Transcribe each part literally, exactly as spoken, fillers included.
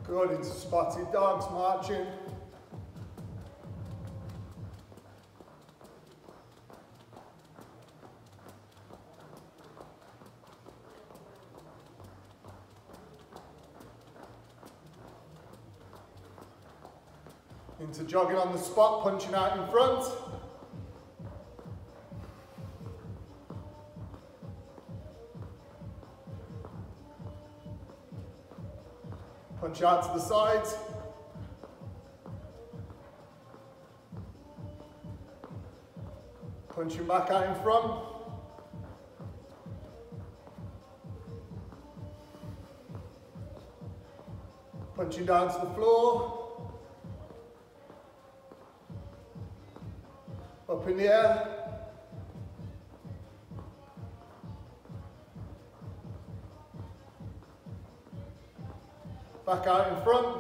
Good, into spotted dogs, marching. Into jogging on the spot, punching out in front. Punch out to the sides. Punching back out in front. Punching down to the floor. Up in the air. Back out in front.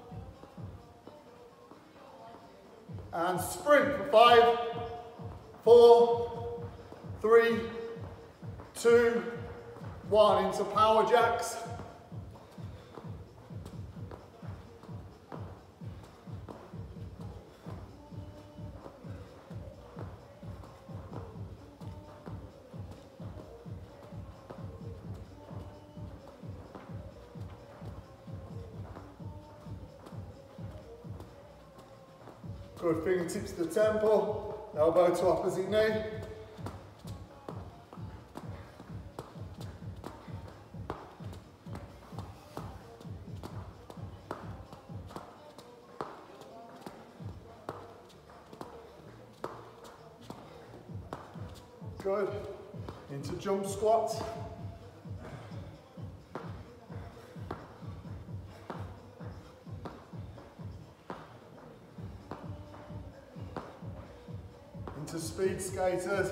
And sprint for five, four, three, two, one. Into power jacks. Good, fingertips to the temple, elbow to opposite knee. Good, into jump squats. Into speed skaters.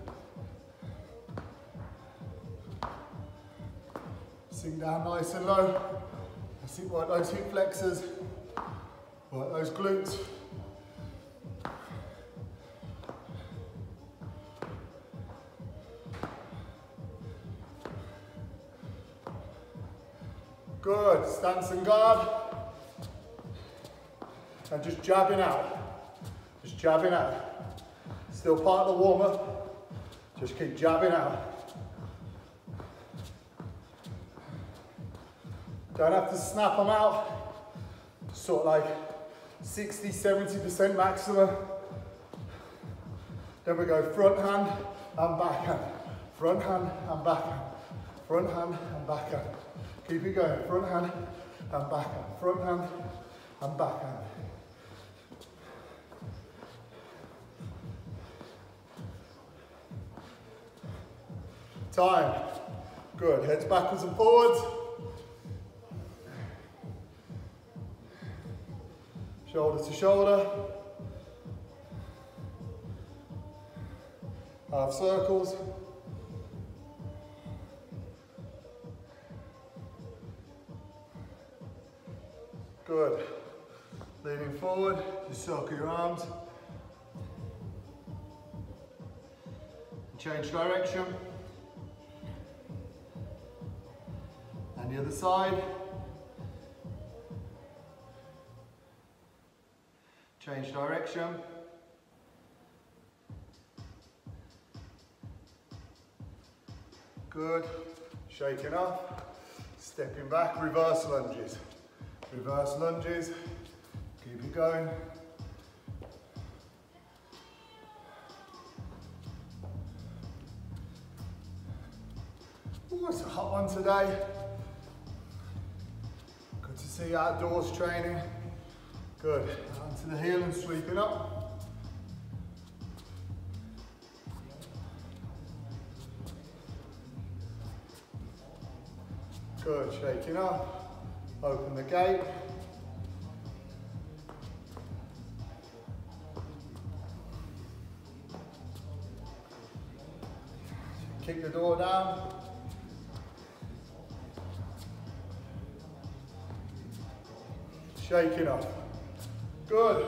Sink down nice and low. That's it, work those hip flexors, work those glutes. Good, stance and guard. And just jabbing out, just jabbing out. Still part of the warm-up, just keep jabbing out. Don't have to snap them out, sort of like sixty, seventy percent maximum. Then we go front hand and back hand, front hand and back hand, front hand and back hand. Keep it going, front hand and back hand, front hand and back hand. Time. Good. Heads backwards and forwards. Shoulder to shoulder. Half circles. Good. Leaning forward, just circle your arms. Change direction. And the other side. Change direction. Good. Shaking off. Stepping back, reverse lunges. Reverse lunges. Keep it going. Ooh, it's a hot one today. Good to see outdoors training. Good. Onto the heel and sweeping up. Good. Shaking up. Open the gate. Kick the door down. Shaking off. Good.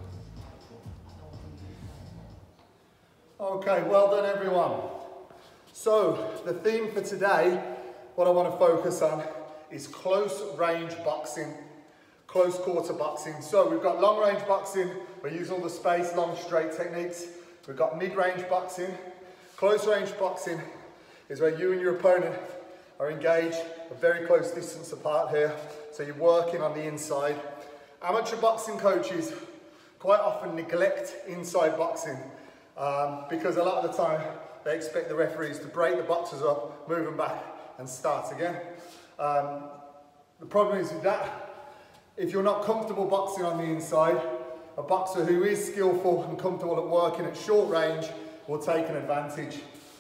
Okay, well done everyone. So the theme for today, what I want to focus on is close range boxing. close quarter boxing. So we've got long range boxing, we use all the space, long straight techniques. We've got mid-range boxing. Close range boxing is where you and your opponent are engaged a very close distance apart here. So you're working on the inside. Amateur boxing coaches quite often neglect inside boxing um, because a lot of the time they expect the referees to break the boxers up, move them back and start again. Um, the problem is with that, if you're not comfortable boxing on the inside, a boxer who is skillful and comfortable at working at short range will take an advantage.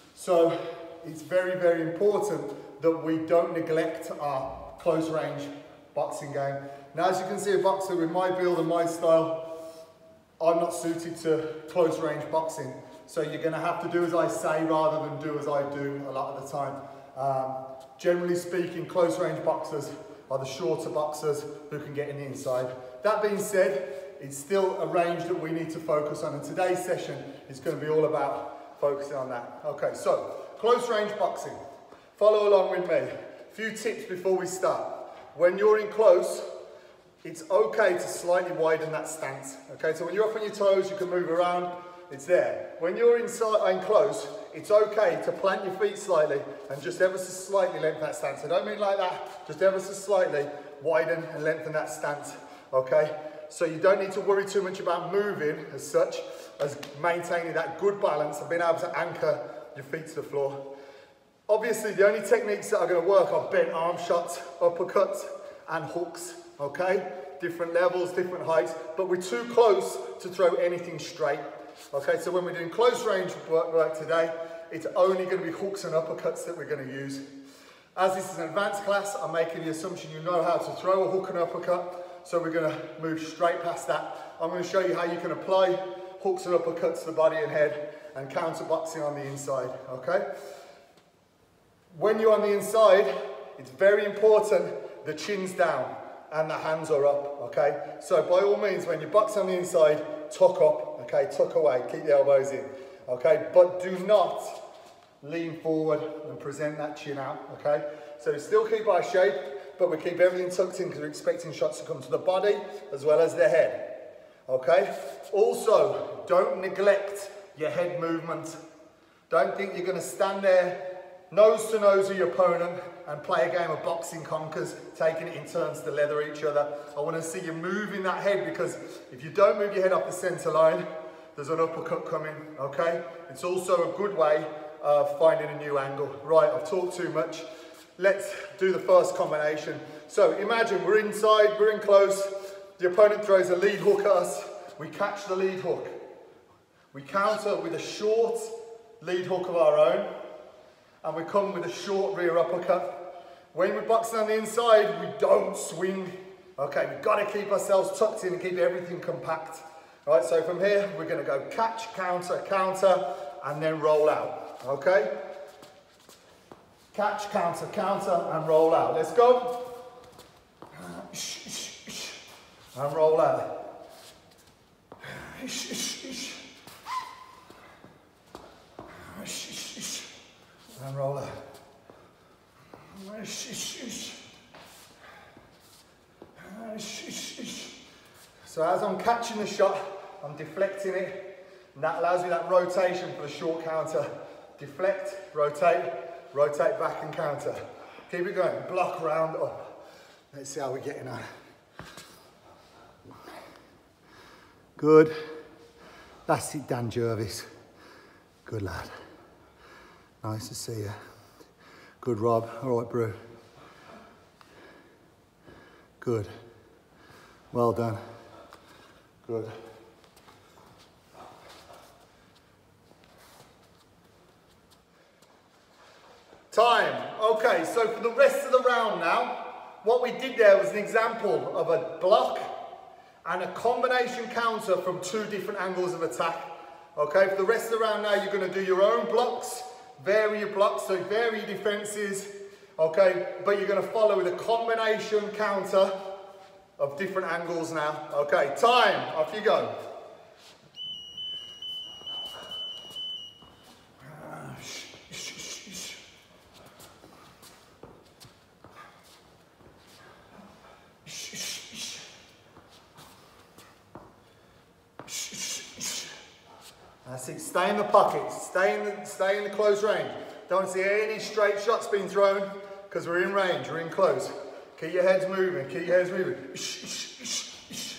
So it's very, very important that we don't neglect our close range boxing game. Now, as you can see, a boxer with my build and my style, I'm not suited to close range boxing. So you're gonna have to do as I say rather than do as I do a lot of the time. Um, generally speaking, close range boxers are the shorter boxers who can get in the inside. That being said, it's still a range that we need to focus on, and today's session is going to be all about focusing on that. Okay, so close range boxing. Follow along with me. A few tips before we start. When you're in close, it's okay to slightly widen that stance. Okay, so when you're up on your toes, you can move around. It's there. When you're inside and close, it's okay to plant your feet slightly and just ever so slightly lengthen that stance. I don't mean like that, just ever so slightly widen and lengthen that stance. Okay. So you don't need to worry too much about moving as such, as maintaining that good balance and being able to anchor your feet to the floor. Obviously, the only techniques that are going to work are bent arm shots, uppercuts, and hooks, okay? Different levels, different heights, but we're too close to throw anything straight. Okay, so when we're doing close range work, work today, it's only going to be hooks and uppercuts that we're going to use. As this is an advanced class, I'm making the assumption you know how to throw a hook and uppercut. So we're going to move straight past that. I'm going to show you how you can apply hooks and uppercuts to the body and head and counter boxing on the inside, okay? When you're on the inside, it's very important the chin's down and the hands are up, okay? So by all means, when you box on the inside, tuck up, okay? Tuck away, keep the elbows in, okay? But do not lean forward and present that chin out, okay? So still keep our shape, but we keep everything tucked in because we're expecting shots to come to the body as well as the head, okay? Also, don't neglect your head movement. Don't think you're going to stand there nose to nose with your opponent and play a game of boxing conkers, taking it in turns to leather each other. I want to see you moving that head, because if you don't move your head off the center line, there's an uppercut coming, okay? It's also a good way of finding a new angle. Right, I've talked too much. Let's do the first combination. So imagine we're inside, we're in close, the opponent throws a lead hook at us, we catch the lead hook. We counter with a short lead hook of our own, and we come with a short rear uppercut. When we're boxing on the inside, we don't swing. Okay, we've got to keep ourselves tucked in and keep everything compact. All right, so from here, we're going to go catch, counter, counter, and then roll out, okay? Catch, counter, counter, and roll out. Let's go. And roll out. And roll out. So as I'm catching the shot, I'm deflecting it, and that allows me that rotation for the short counter. Deflect, rotate, rotate back and counter. Keep it going, block, round, up. Let's see how we're getting on. Good. That's it, Dan Jervis. Good lad. Nice to see you. Good, Rob. All right, Brew. Good. Well done. Good. Time. Okay, so for the rest of the round now, what we did there was an example of a block and a combination counter from two different angles of attack. Okay, for the rest of the round now, you're going to do your own blocks, vary your blocks, so vary your defenses, okay, but you're going to follow with a combination counter of different angles now. Okay, time, off you go. That's it, stay in the pocket, stay in the, stay in the close range. Don't see any straight shots being thrown because we're in range, we're in close. Keep your heads moving, keep your heads moving. Shh, shh, shh, shh.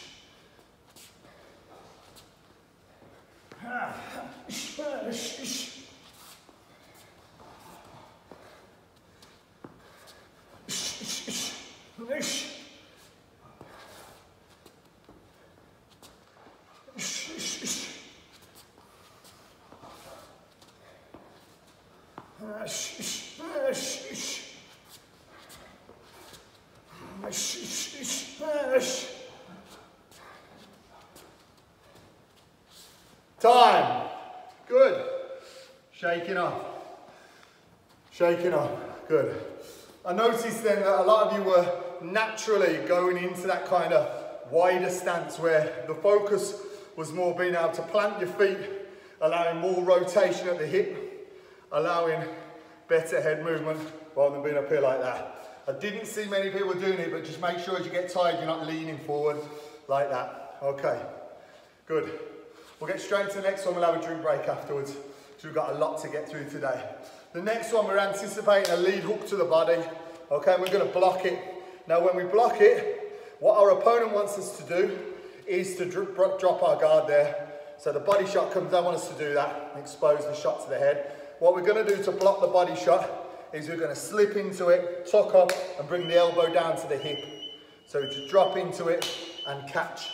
Time. Good. Shaking off. Shaking off. Good. I noticed then that a lot of you were naturally going into that kind of wider stance where the focus was more being able to plant your feet, allowing more rotation at the hip, allowing better head movement rather than being up here like that. I didn't see many people doing it, but just make sure as you get tired, you're not leaning forward like that. Okay, good. We'll get straight to the next one. We'll have a drink break afterwards, because we've got a lot to get through today. The next one, we're anticipating a lead hook to the body. Okay, and we're going to block it. Now, when we block it, what our opponent wants us to do is to dr drop our guard there. So the body shot comes, they want us to do that, and expose the shot to the head. What we're going to do to block the body shot is we're going to slip into it, tuck up, and bring the elbow down to the hip. So just drop into it and catch.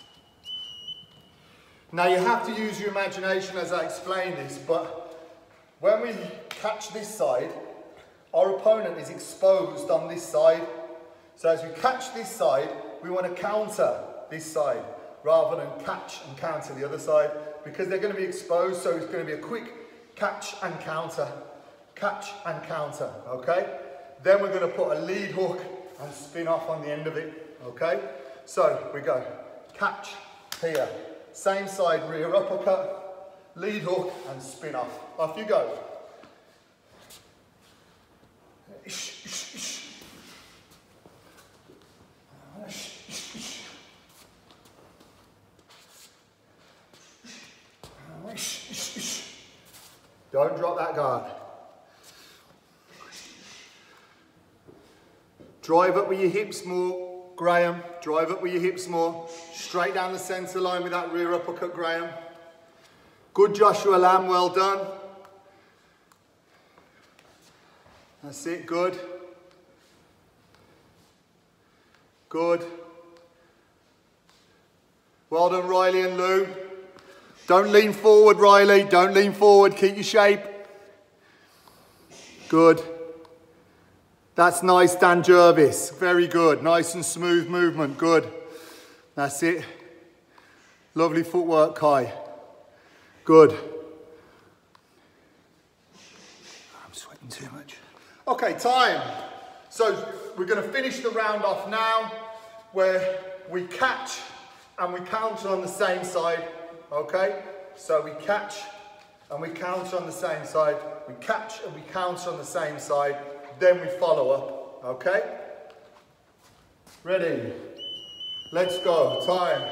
Now you have to use your imagination as I explain this, but when we catch this side, our opponent is exposed on this side. So as we catch this side, we want to counter this side rather than catch and counter the other side, because they're going to be exposed. So it's going to be a quick catch and counter, catch and counter, okay? Then we're going to put a lead hook and spin off on the end of it, okay? So we go, catch here. Same side, rear uppercut, lead hook, and spin off. Off you go. Don't drop that guard. Drive up with your hips more. Graham, drive up with your hips more. Straight down the centre line with that rear uppercut, Graham. Good, Joshua Lamb, well done. That's it, good. Good. Well done, Riley and Lou. Don't lean forward, Riley, don't lean forward, keep your shape. Good. That's nice, Dan Jervis. Very good. Nice and smooth movement. Good. That's it. Lovely footwork, Kai. Good. I'm sweating too much. Okay, time. So we're going to finish the round off now, where we catch and we counter on the same side. Okay? So we catch and we counter on the same side. We catch and we counter on the same side. Then we follow up, okay? Ready? Let's go, time.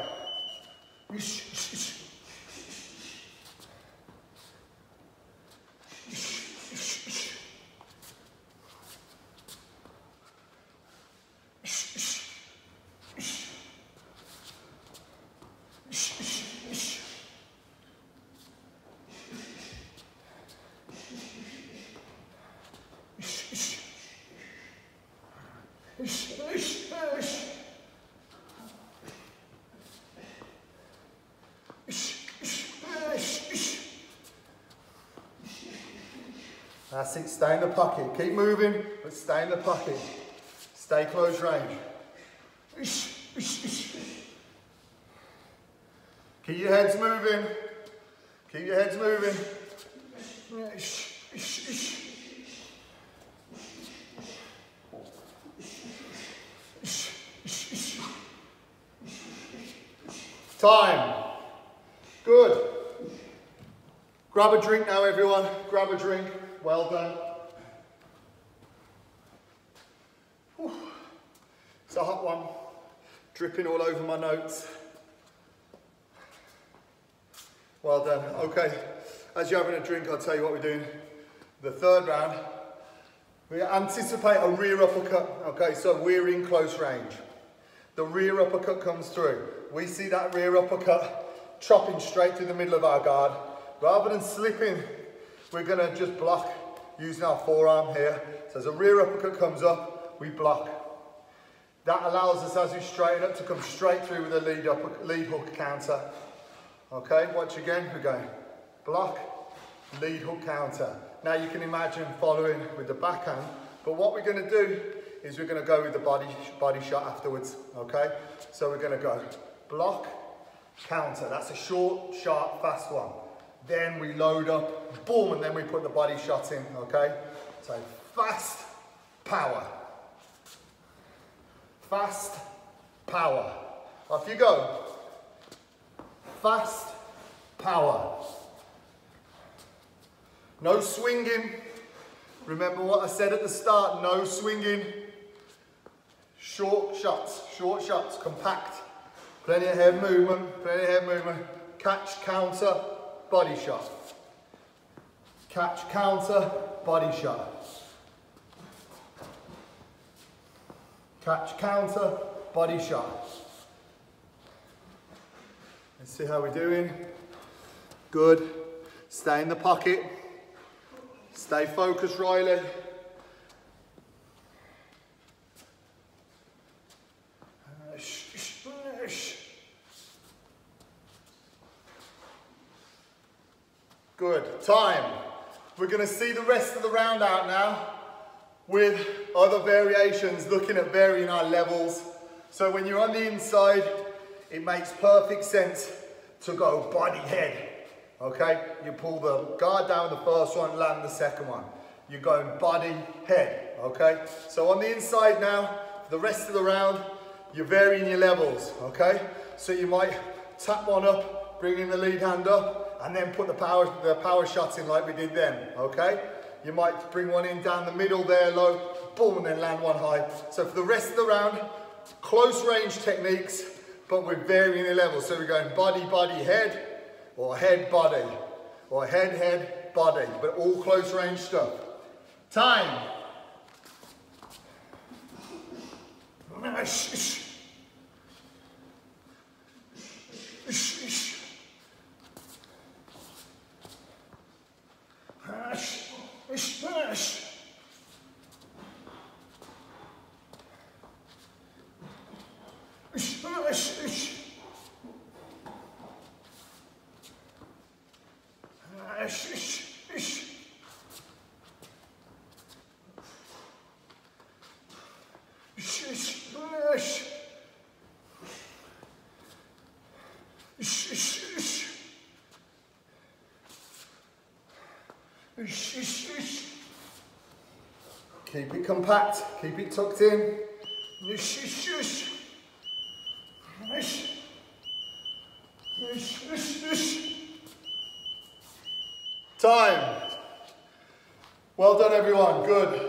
That's it, stay in the pocket. Keep moving, but stay in the pocket. Stay close range. Keep your heads moving. Keep your heads moving. Time. Good. Grab a drink now, everyone. Grab a drink. Well done. Whew. It's a hot one. Dripping all over my notes. Well done. Okay, as you're having a drink, I'll tell you what we're doing. The third round, we anticipate a rear uppercut. Okay, so we're in close range. The rear uppercut comes through. We see that rear uppercut chopping straight through the middle of our guard. Rather than slipping, we're gonna just block using our forearm here. So as a rear uppercut comes up, we block. That allows us, as we straighten up, to come straight through with a lead, upper, lead hook counter. Okay, watch again, we're going block, lead hook counter. Now you can imagine following with the backhand, but what we're gonna do is we're gonna go with the body, body shot afterwards, okay? So we're gonna go block, counter. That's a short, sharp, fast one. Then we load up, boom, and then we put the body shot in, okay? So fast, power. Fast, power. Off you go. Fast, power. No swinging. Remember what I said at the start, no swinging. Short shots, short shots, compact. Plenty of head movement, plenty of head movement. Catch, counter, body shot. Catch, counter, body shot. Catch, counter, body shot. Let's see how we're doing. Good. Stay in the pocket. Stay focused, Riley. Good. Time. We're going to see the rest of the round out now with other variations, looking at varying our levels. So when you're on the inside, it makes perfect sense to go body head. Okay, you pull the guard down the first one, land the second one. You're going body, head, okay? So on the inside now, for the rest of the round, you're varying your levels, okay? So you might tap one up, bring in the lead hand up, and then put the power, the power shot in like we did then, okay? You might bring one in down the middle there, low, boom, and then land one high. So for the rest of the round, close range techniques, but we're varying the levels. So we're going body, body, head, or head, body, or head, head, body, but all close range stuff. Time. Keep it compact, keep it tucked in. Time. Well done, everyone. Good.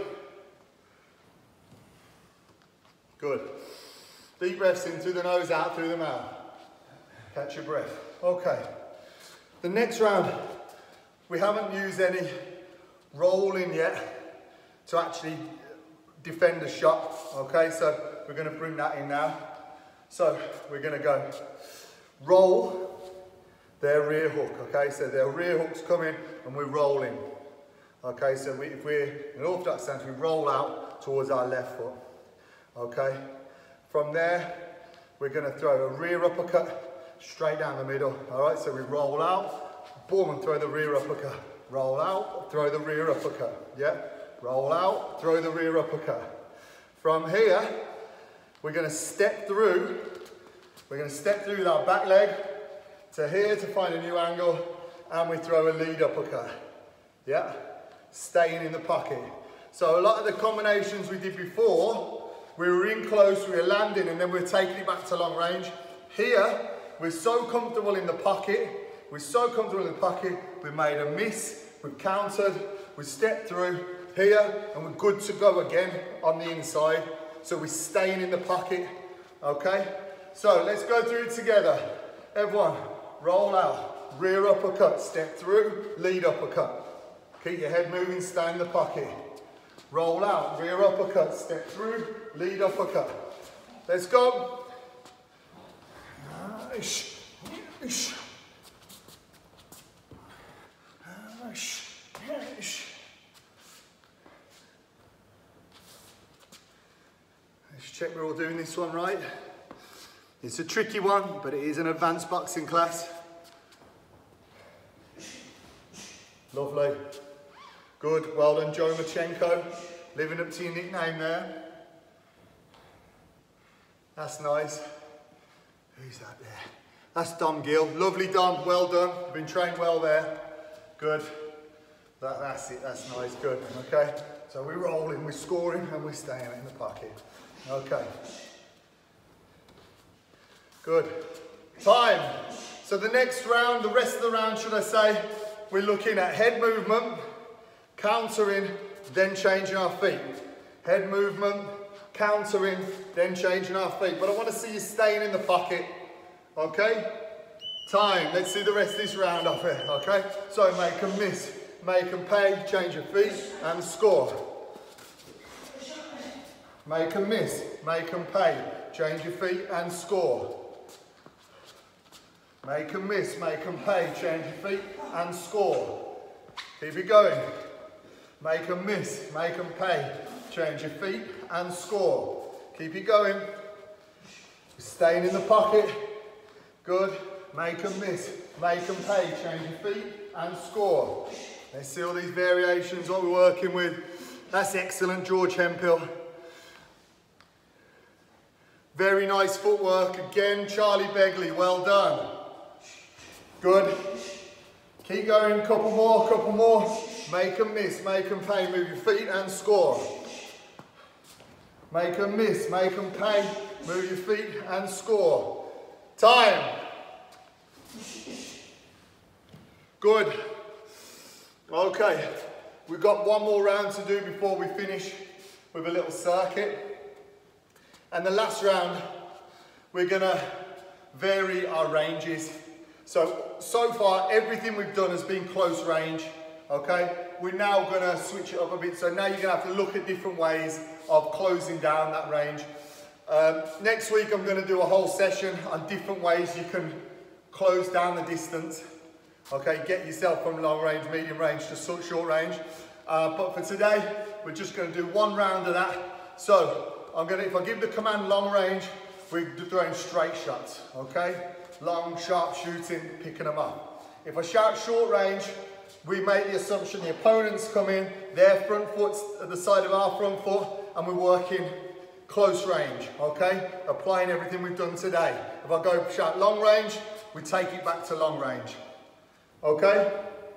Good. Deep breaths in through the nose, out through the mouth. Catch your breath. Okay. The next round, we haven't used any rolling yet to actually defend a shot. Okay, so we're going to bring that in now. So we're going to go roll their rear hook. Okay, so their rear hook's coming and we're rolling. Okay, so we, if we're in orthodox stance, we roll out towards our left foot. Okay, from there, we're going to throw a rear uppercut straight down the middle. All right, so we roll out, boom, and throw the rear uppercut. Roll out, throw the rear uppercut. Yeah, roll out, throw the rear uppercut. From here, we're going to step through. We're going to step through with our back leg to here to find a new angle, and we throw a lead uppercut. Yeah, staying in the pocket. So a lot of the combinations we did before, we were in close, we were landing, and then we we're taking it back to long range. Here, we're so comfortable in the pocket, we're so comfortable in the pocket, we've made a miss, we've countered, we stepped through here, and we're good to go again on the inside. So we're staying in the pocket, okay? So let's go through it together. Everyone, roll out. rear uppercut, step through, lead uppercut. Keep your head moving, stay in the pocket. Roll out, rear uppercut, step through, lead uppercut. Let's go. Let's check we're all doing this one right. It's a tricky one, but it is an advanced boxing class. Lovely. Good, well done Joe Machenko. Living up to your nickname there. That's nice. Who's that there? That's Dom Gill. Lovely Dom, well done. You've been trained well there. Good. That, that's it, that's nice, good. Okay, so we're rolling, we're scoring and we're staying in the pocket. Okay. Good. Time. So the next round, the rest of the round, should I say, we're looking at head movement, countering, then changing our feet. Head movement, countering, then changing our feet. But I want to see you staying in the pocket. Okay? Time. Let's see the rest of this round off here. Okay? So make them miss, make them pay, change your feet, and score. Make them miss, make them pay, change your feet, and score. Make them miss, make them pay, change your feet, and score. Keep it going. Make them miss, make them pay, change your feet, and score. Keep it going. Staying in the pocket. Good. Make them miss, make them pay, change your feet, and score. Let's see all these variations, what we're working with. That's excellent, George Hemphill. Very nice footwork. Again, Charlie Begley, well done. Good. Keep going, couple more, couple more. Make them miss, make them pay, move your feet and score. Make them miss, make them pay, move your feet and score. Time. Good. Okay, we've got one more round to do before we finish with a little circuit. And the last round, we're gonna vary our ranges. So, so far, everything we've done has been close range, okay? We're now gonna switch it up a bit. So now you're gonna have to look at different ways of closing down that range. Um, next week, I'm gonna do a whole session on different ways you can close down the distance. Okay, get yourself from long range, medium range to short range. Uh, but for today, we're just gonna do one round of that. So, I'm gonna, if I give the command long range, we're throwing straight shots, okay? Long, sharp shooting, picking them up. If I shout short range, we make the assumption the opponents come in, their front foot's at the side of our front foot, and we're working close range, okay? Applying everything we've done today. If I go shout long range, we take it back to long range, okay?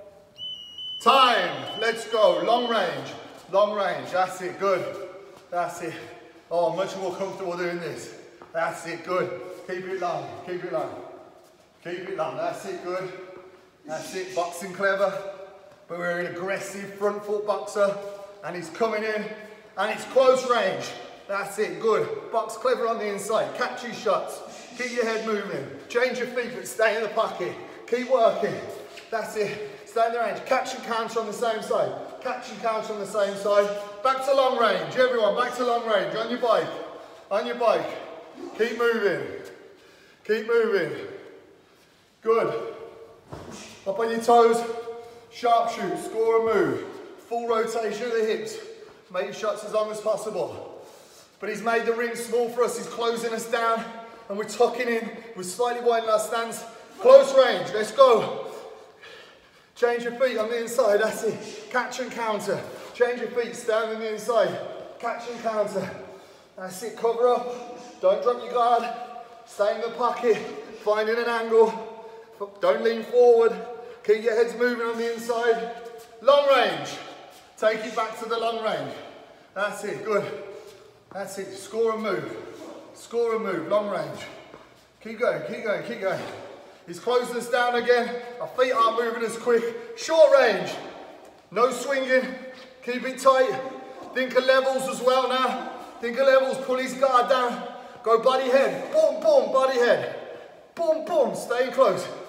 Time, let's go, long range, long range, that's it, good, that's it. Oh, I'm much more comfortable doing this. That's it, good. Keep it long, keep it long. Keep it long, that's it, good. That's it, boxing clever. But we're an aggressive front foot boxer, and he's coming in, and it's close range. That's it, good. Box clever on the inside, catch your shots. Keep your head moving. Change your feet, but stay in the pocket. Keep working. That's it. Stay in the range. Catch and counter on the same side. Catch and counter on the same side. Back to long range. Everyone, back to long range. On your bike. On your bike. Keep moving. Keep moving. Good. Up on your toes. Sharp shoot. Score a move. Full rotation of the hips. Make your shots as long as possible. But he's made the ring small for us. He's closing us down. And we're tucking in. We're slightly widening our stance. Close range. Let's go. Change your feet on the inside, that's it. Catch and counter. Change your feet, stand on the inside. Catch and counter. That's it, cover up. Don't drop your guard. Stay in the pocket. Finding an angle. Don't lean forward. Keep your heads moving on the inside. Long range. Take it back to the long range. That's it, good. That's it, score and move. Score and move, long range. Keep going, keep going, keep going. He's closing us down again. Our feet aren't moving as quick. Short range. No swinging. Keep it tight. Think of levels as well now. Think of levels. Pull his guard down. Go body head. Boom, boom, body head. Boom, boom. Staying close.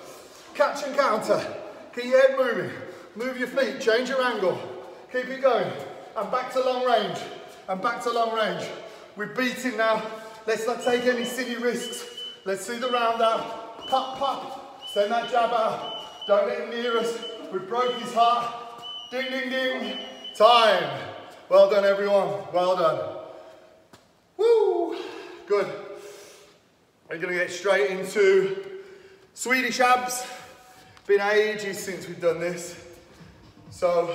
Catch and counter. Keep your head moving. Move your feet, change your angle. Keep it going. And back to long range. And back to long range. We're beating now. Let's not take any silly risks. Let's see the round out. Pop, pop. Send that jab out. Don't let him near us. We broke his heart. Ding, ding, ding. Time. Well done, everyone. Well done. Woo. Good. We're going to get straight into Swedish abs. Been ages since we've done this. So,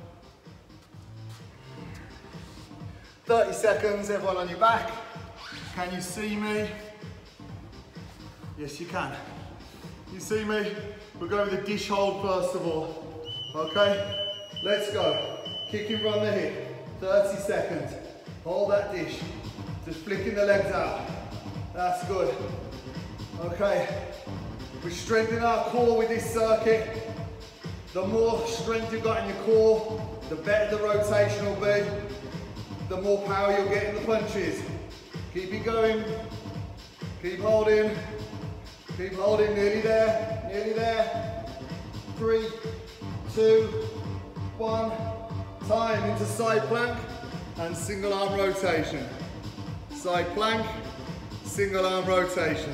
thirty seconds, everyone on your back. Can you see me? Yes, you can. You see me? We're going with the dish hold first of all. Okay? Let's go. Kick him from the hip. thirty seconds. Hold that dish. Just flicking the legs out. That's good. Okay. We're strengthening our core with this circuit. The more strength you've got in your core, the better the rotation will be. The more power you'll get in the punches. Keep it going. Keep holding. Keep holding. Nearly there. Nearly there. Three, two, one. Time into side plank and single arm rotation. Side plank, single arm rotation.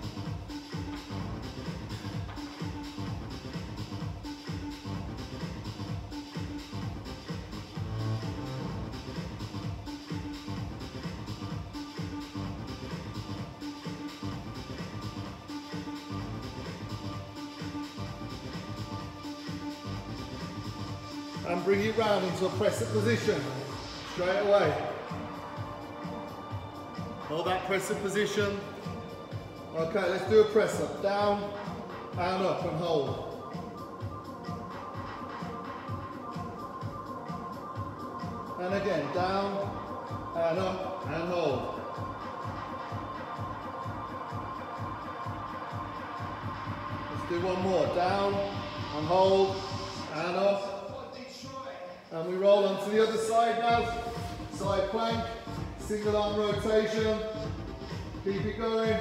And bring it round into a press-up position, straight away. Hold that press-up position. Okay, let's do a press-up, down and up and hold. And again, down and up and hold. Let's do one more, down and hold and up. And we roll onto the other side now. Side plank, single arm rotation. Keep it going.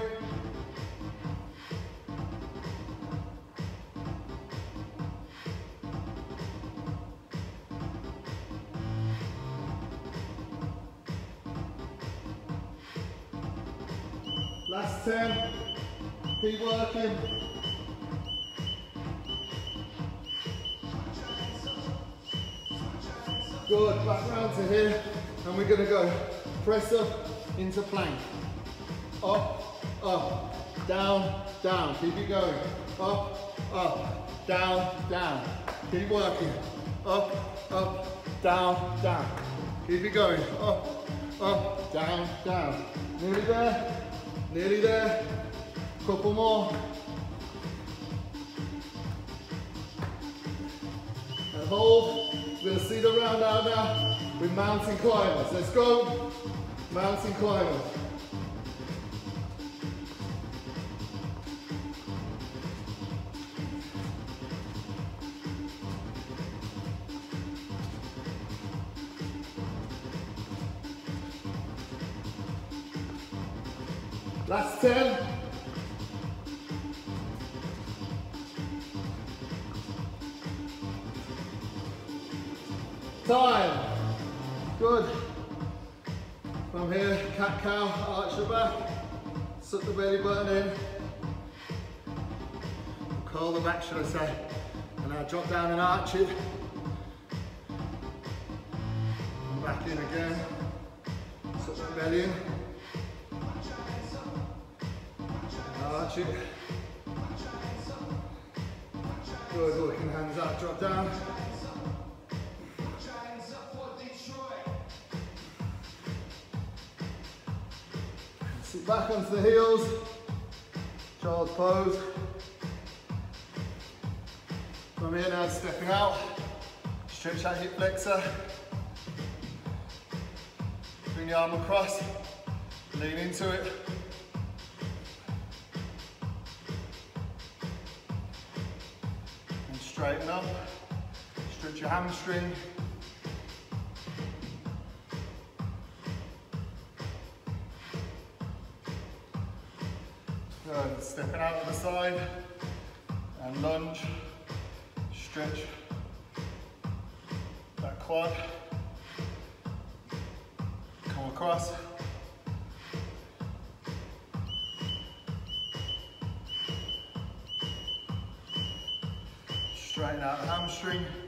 Last ten. Keep working. Good, back round to here, and we're gonna go press up into plank. Up, up, down, down, keep it going. Up, up, down, down. Keep working. Up, up, down, down. Keep it going. Up, up, down, down. Nearly there, nearly there. Couple more. And hold. We're going to see the round out now with mountain climbers. Let's go. Mountain climbers. Last ten. Time. Good. From here, cat cow, arch your back, suck the belly button in, curl the back, should I say, and now drop down and arch it. And back in again, suck the belly in, arch it. Good, working hands out, drop down. Sit back onto the heels, child's pose. From here now, stepping out, stretch that hip flexor. Bring the arm across, lean into it. And straighten up, stretch your hamstring. Good, stepping out to the side and lunge, stretch that quad, come across, straighten out the hamstring,